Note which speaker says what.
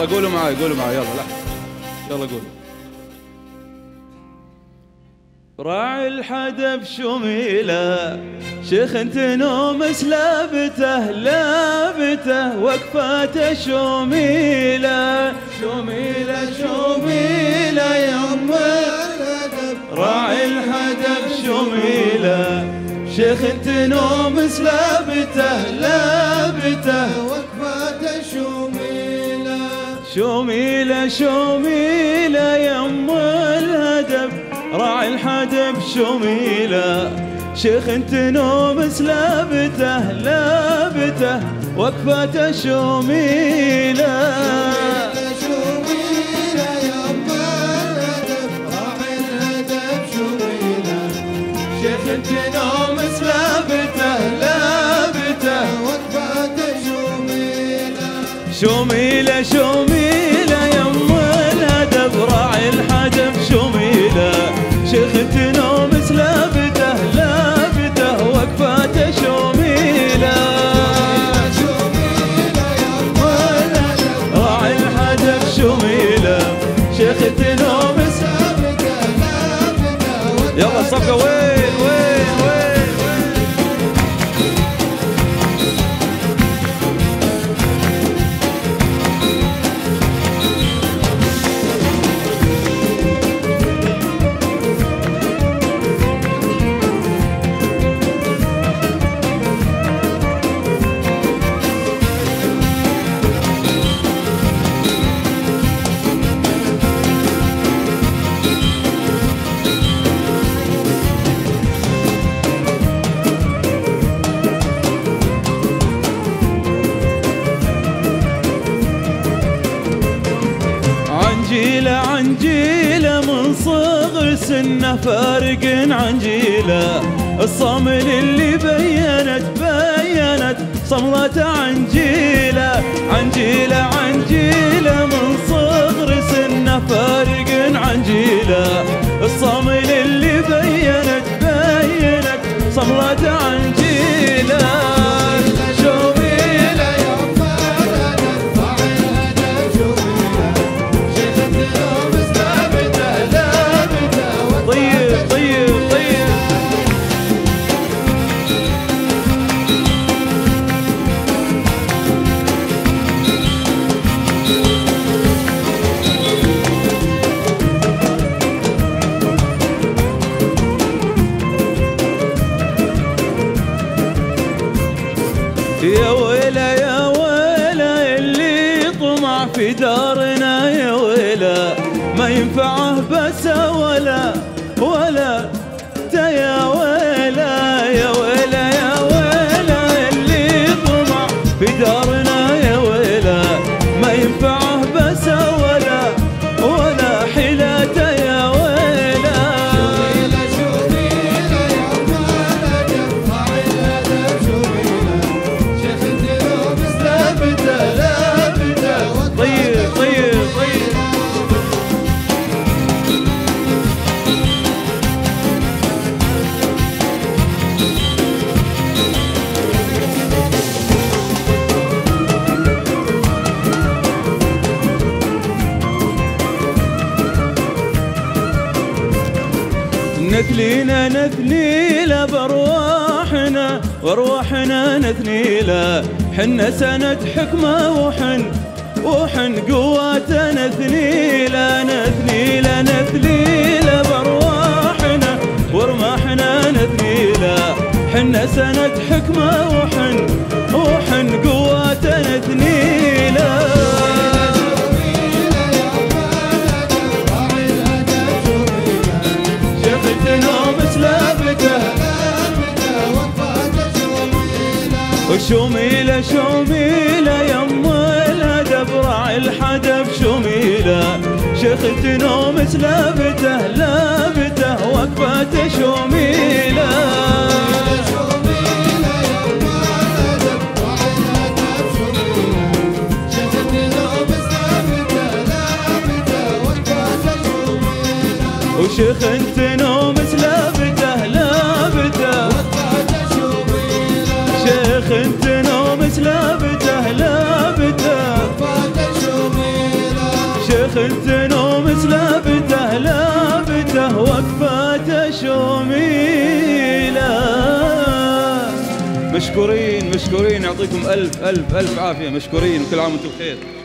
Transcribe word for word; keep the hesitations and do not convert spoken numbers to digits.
Speaker 1: يلا قولوا معاي قولوا معاي يلا لا يلا قولوا. راعي الحدب شميله شيخ انت نومس لابته لابته وقفاته شميله شميله شميله يم الهدب. راعي الحدب شميله شيخ انت نومس لابته لابته
Speaker 2: وقفاته شميله
Speaker 1: شميله شميله يم الهدب. راعي الحدب شميله شيخ انت نومس لابته لابته وقفاته شميله
Speaker 2: شميله يم الهدب. راعي الهدب شميله
Speaker 1: شيخ انت نومس لابته لابته
Speaker 2: وقفاته شميله
Speaker 1: شميله شميله يم الهدب. راعي الحدب شميله شيخ انت نومس لابته لابته وقفاته شميله
Speaker 2: شميله يم الهدب.
Speaker 1: راعي الحدب شميله شيخ انت نومس
Speaker 2: لابته لابته
Speaker 1: يلا صفقه وين وين وين عنجيله عنجيله من صغر سنه فارق عن جيله. الصامل اللي بينت بينت صملته عنجيله عنجيله عنجيله من صغر سنه فارق عن جيله. الصامل اللي بينت بينت صملته عنجيله شميله
Speaker 2: يم الهدب. راعي الهدب شميله شيخ انت نومس لابته لابته
Speaker 1: طيب طيب طيب يا ويلا يا ويلا اللي طمع في دارنا يا ويلا ما ينفعه بس ولا ولا تا يا ويلا يا ويلا يا ويلا اللي طمع في دارنا يا ويلا ما ينفعه بس ولا ولا حيلته يا ويلا
Speaker 2: شميله شميله يم الهدب. راعي الهدب شميله شيخ انت نومس لابته لابته
Speaker 1: طيب طيب طيب نثنينا نثنيله بارواحنا وارواحنا نثنيله. حنا سند حكمه وحن وحن قوته نثنيله نثنيله نثنيله بارواحنا وارماحنا نثنيله. حنا سند حكمه وحن وحن قوته نثنيله نومس لابته وشميله شميله يم الهدب. راعي الحدب شميله شيخ انت نومس لابته لابته وقفاته شميله وشيخ انت نومس لابته لابته شيخ انت نومس لابته لابته شيخ التنومس لابته لابته وقفاته شوميله. مشكورين مشكورين، يعطيكم ألف ألف ألف عافية، مشكورين وكل عام وانتم بخير.